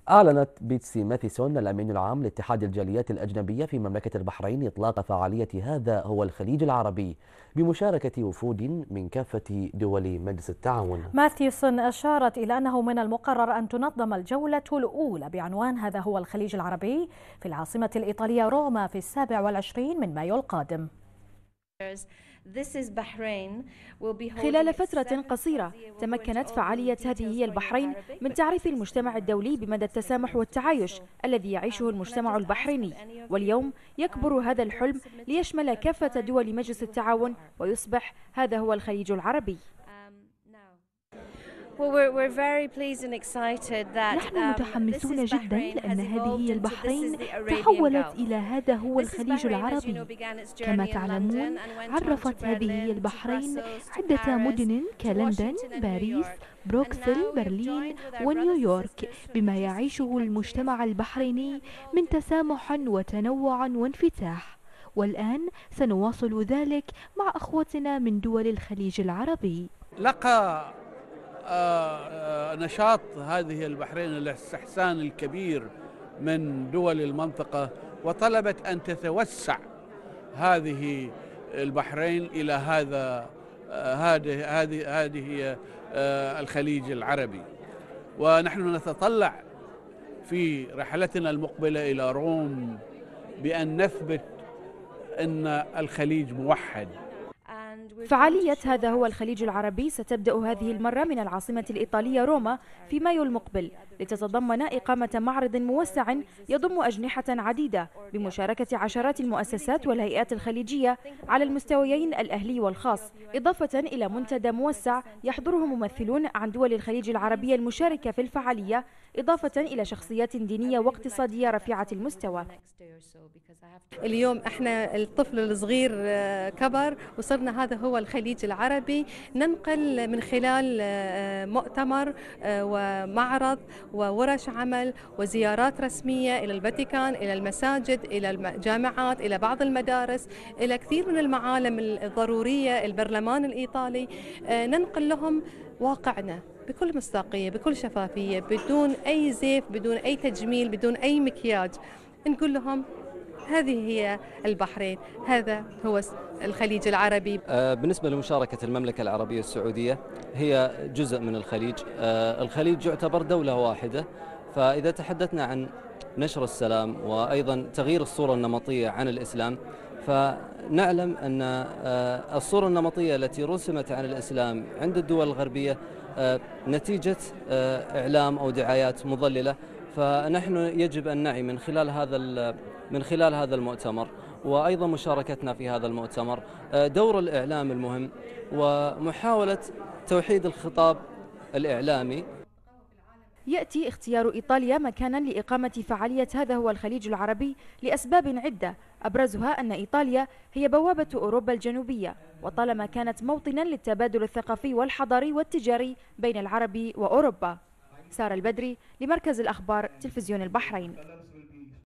أعلنت بيتسي ماثيسون الأمين العام لاتحاد الجاليات الأجنبية في مملكة البحرين إطلاق فعالية هذا هو الخليج العربي بمشاركة وفود من كافة دول مجلس التعاون. ماثيسون أشارت إلى أنه من المقرر أن تنظم الجولة الأولى بعنوان هذا هو الخليج العربي في العاصمة الإيطالية روما في 27 من مايو القادم. خلال فترة قصيرة تمكنت فعالية هذه هي البحرين من تعريف المجتمع الدولي بمدى التسامح والتعايش الذي يعيشه المجتمع البحريني، واليوم يكبر هذا الحلم ليشمل كافة دول مجلس التعاون ويصبح هذا هو الخليج العربي. نحن متحمسون جدا لأن هذه هي البحرين تحولت إلى هذا هو الخليج العربي. كما تعلمون عرفت هذه هي البحرين عدة مدن كلندن، باريس، بروكسل، برلين ونيويورك بما يعيشه المجتمع البحريني من تسامح وتنوع وانفتاح، والآن سنواصل ذلك مع أخوتنا من دول الخليج العربي. لقى نشاط هذه البحرين الاستحسان الكبير من دول المنطقة، وطلبت أن تتوسع هذه البحرين إلى هذه الخليج العربي، ونحن نتطلع في رحلتنا المقبلة إلى روم بأن نثبت أن الخليج موحد. فعالية هذا هو الخليج العربي ستبدأ هذه المرة من العاصمة الإيطالية روما في مايو المقبل، لتتضمن إقامة معرض موسع يضم أجنحة عديدة بمشاركة عشرات المؤسسات والهيئات الخليجية على المستويين الأهلي والخاص، إضافة إلى منتدى موسع يحضره ممثلون عن دول الخليج العربية المشاركة في الفعالية، إضافة إلى شخصيات دينية واقتصادية رفيعة المستوى. اليوم احنا الطفل الصغير كبر وصرنا هذا هو الخليج العربي، ننقل من خلال مؤتمر ومعرض وورش عمل وزيارات رسمية إلى الفاتيكان، إلى المساجد، إلى الجامعات، إلى بعض المدارس، إلى كثير من المعالم الضرورية، البرلمان الإيطالي، ننقل لهم واقعنا بكل مصداقية، بكل شفافية، بدون أي زيف، بدون أي تجميل، بدون أي مكياج. نقول لهم هذه هي البحرين، هذا هو الخليج العربي. بالنسبة لمشاركة المملكة العربية السعودية، هي جزء من الخليج. الخليج يعتبر دولة واحدة، فإذا تحدثنا عن نشر السلام وأيضا تغيير الصورة النمطية عن الإسلام، فنعلم أن الصورة النمطية التي رسمت عن الإسلام عند الدول الغربية نتيجة إعلام أو دعايات مضللة، فنحن يجب أن نعي من خلال هذا المؤتمر وأيضا مشاركتنا في هذا المؤتمر دور الإعلام المهم ومحاولة توحيد الخطاب الإعلامي. يأتي اختيار إيطاليا مكانا لإقامة فعالية هذا هو الخليج العربي لأسباب عدة، أبرزها أن إيطاليا هي بوابة أوروبا الجنوبية، وطالما كانت موطنا للتبادل الثقافي والحضاري والتجاري بين العرب وأوروبا. سارة البدري لمركز الأخبار تلفزيون البحرين.